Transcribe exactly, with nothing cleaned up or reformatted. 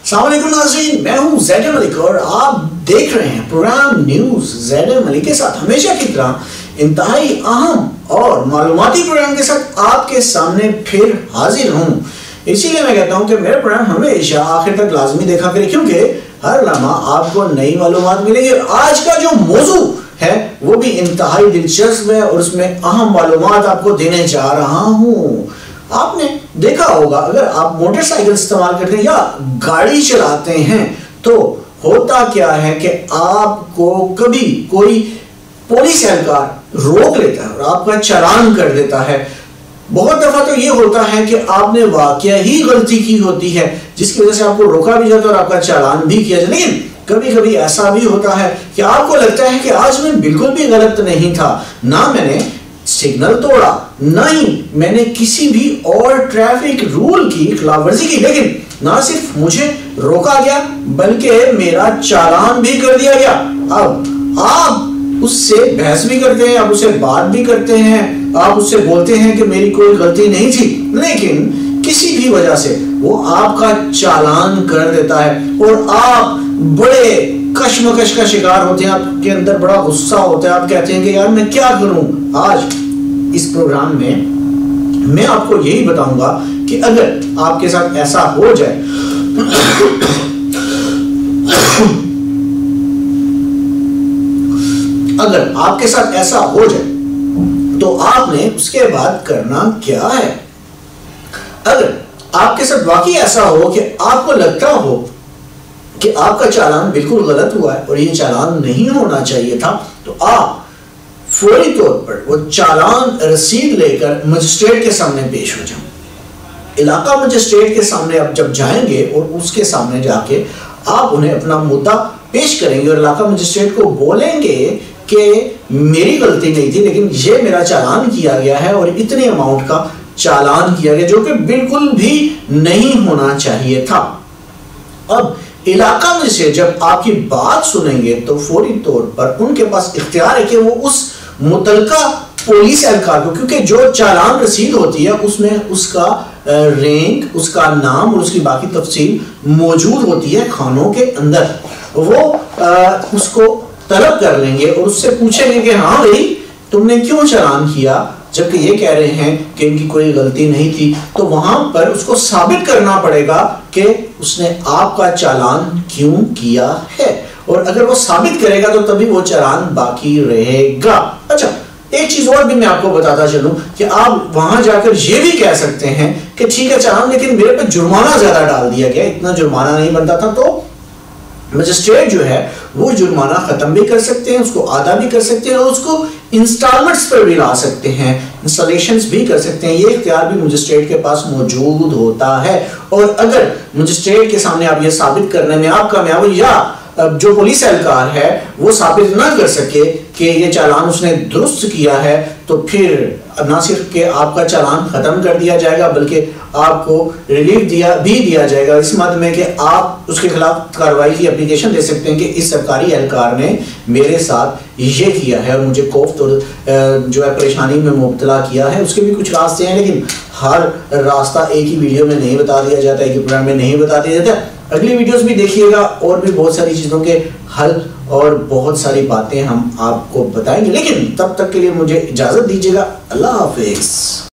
अस्सलाम वालेकुम नाज़रीन, मैं हूं ज़ैड मलिक और आप देख रहे हैं प्रोग्राम न्यूज़ ज़ैड मलिक के साथ। हमेशा की तरह इंतहाई अहम और मालूमाती प्रोग्राम के साथ आपके सामने फिर हाजिर हूं। इसीलिए मैं कहता हूं कि मेरा प्रोग्राम हमेशा आखिर तक लाजमी देखा करें, क्योंकि हर लम्हा आपको नई मालूमात मिलेगी। आज का जो मौजू है वो भी इंतहाई दिलचस्प है और उसमें अहम मालूमात आपको देने जा रहा हूं। आपने देखा होगा, अगर आप मोटरसाइकिल इस्तेमाल करते हैं या गाड़ी चलाते हैं तो होता क्या है कि आपको कभी कोई पुलिस एहलकार रोक लेता है और आपका चालान कर देता है। बहुत दफा तो ये होता है कि आपने वाकया ही गलती की होती है जिसकी वजह से आपको रोका भी जाता है और आपका चालान भी किया जाता है। लेकिन कभी कभी ऐसा भी होता है कि आपको लगता है कि आज मैं बिल्कुल भी गलत नहीं था, ना मैंने सिग्नल तोड़ा, नहीं मैंने किसी भी और ट्रैफिक रूल की खिलाफवर्जी की, लेकिन ना सिर्फ मुझे रोका गया बल्कि मेरा चालान भी कर दिया गया। अब आप उससे बहस भी करते हैं, आप उससे बात भी करते हैं, आप उससे बोलते हैं कि मेरी कोई गलती नहीं थी, लेकिन किसी भी वजह से वो आपका चालान कर देता है और आप बड़े कश्मकश का शिकार होते हैं। आपके अंदर बड़ा गुस्सा होता है, आप कहते हैं कि यार मैं क्या करूं। आज इस प्रोग्राम में मैं आपको यही बताऊंगा कि अगर आपके साथ ऐसा हो जाए अगर आपके साथ ऐसा हो जाए तो आपने उसके बाद करना क्या है। अगर आपके साथ वाकई ऐसा हो कि आपको लगता हो कि आपका चालान बिल्कुल गलत हुआ है और ये चालान नहीं होना चाहिए था, तो आप फौरी तौर पर वो चालान रसीद लेकर मजिस्ट्रेट के सामने पेश हो जाएं। इलाका मजिस्ट्रेट के सामने आप जब जाएंगे और उसके सामने जाके आप उन्हें अपना मुद्दा पेश करेंगे और इलाका मजिस्ट्रेट को बोलेंगे कि मेरी गलती नहीं थी, लेकिन ये मेरा चालान किया गया है और इतने अमाउंट का चालान किया गया जो कि बिल्कुल भी नहीं होना चाहिए था। अब इलाका में से जब आपकी बात सुनेंगे तो फौरी तौर पर उनके पास इख्तियार है कि वो उस मुतलका पुलिस एहलकार को, क्योंकि जो चालान रसीद होती है उसमें उसका रैंक, उसका नाम और उसकी बाकी तफसील मौजूद होती है खानों के अंदर, वो आ, उसको तलब कर लेंगे और उससे पूछेंगे कि हाँ भाई तुमने क्यों चालान किया, जबकि ये कह रहे हैं कि इनकी कोई गलती नहीं थी। तो वहां पर उसको साबित करना पड़ेगा कि उसने आपका चालान क्यों किया है, और अगर वो साबित करेगा तो तभी वो चालान बाकी रहेगा। अच्छा, एक चीज और भी मैं आपको बताता चलूं कि आप वहां जाकर ये भी कह सकते हैं कि ठीक है चालान, लेकिन मेरे पे जुर्माना ज्यादा डाल दिया गया, इतना जुर्माना नहीं बनता था। तो मजिस्ट्रेट जो है वो जुर्माना खत्म भी कर सकते हैं, उसको आधा भी कर सकते हैं और उसको इंस्टॉलमेंट्स पर भी ला सकते हैं, इंस्टॉलेशंस भी कर सकते हैं। ये इख्तियार भी मजिस्ट्रेट के पास मौजूद होता है। और अगर मजिस्ट्रेट के सामने आप ये साबित करने में आप कामयाब हो या जो पुलिस एहलकार है वो साबित ना कर सके कि ये चालान उसने दुरुस्त किया है, तो फिर ना सिर्फ कि आपका चालान खत्म कर दिया जाएगा बल्कि आपको रिलीफ दिया भी दिया जाएगा इस मद में कि आप उसके खिलाफ कार्रवाई की एप्लीकेशन दे सकते हैं कि इस सरकारी एहलकार ने मेरे साथ ये किया है और मुझे कोफ्त और जो है परेशानी में मुब्तला किया है। उसके भी कुछ रास्ते हैं, लेकिन हर रास्ता एक ही वीडियो में नहीं बता दिया जाता, एक ही प्रोग्राम में नहीं बता दिया जाता। अगली वीडियोस भी देखिएगा और भी बहुत सारी चीज़ों के हल और बहुत सारी बातें हम आपको बताएंगे, लेकिन तब तक के लिए मुझे इजाज़त दीजिएगा। अल्लाह हाफिज़।